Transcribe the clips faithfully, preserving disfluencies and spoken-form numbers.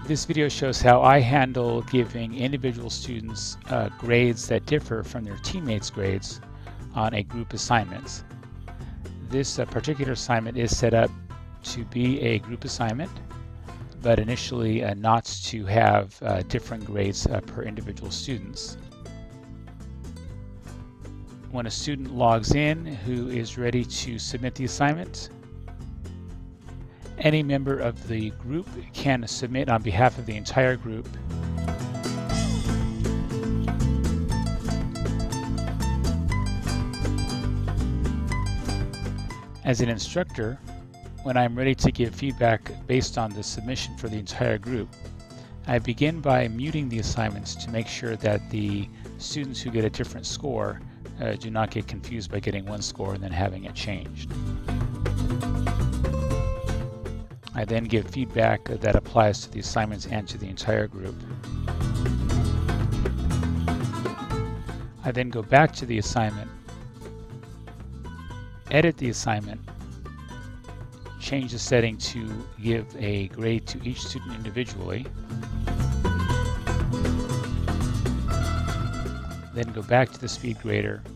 This video shows how I handle giving individual students uh, grades that differ from their teammates' grades on a group assignment. This uh, particular assignment is set up to be a group assignment, but initially uh, not to have uh, different grades uh, per individual students. When a student logs in who is ready to submit the assignment, any member of the group can submit on behalf of the entire group. As an instructor, when I'm ready to give feedback based on the submission for the entire group, I begin by muting the assignments to make sure that the students who get a different score uh, do not get confused by getting one score and then having it changed. I then give feedback that applies to the assignments and to the entire group. I then go back to the assignment, edit the assignment, change the setting to give a grade to each student individually, then go back to the speed grader,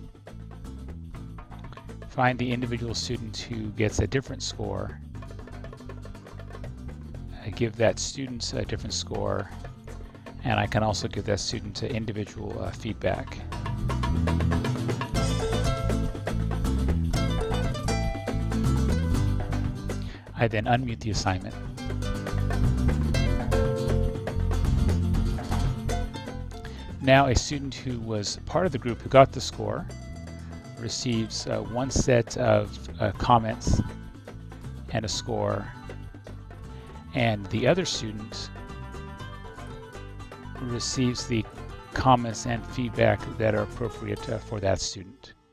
find the individual student who gets a different score, give that student a different score, and I can also give that student individual uh, feedback. I then unmute the assignment. Now a student who was part of the group who got the score receives uh, one set of uh, comments and a score, and the other student receives the comments and feedback that are appropriate uh, for that student.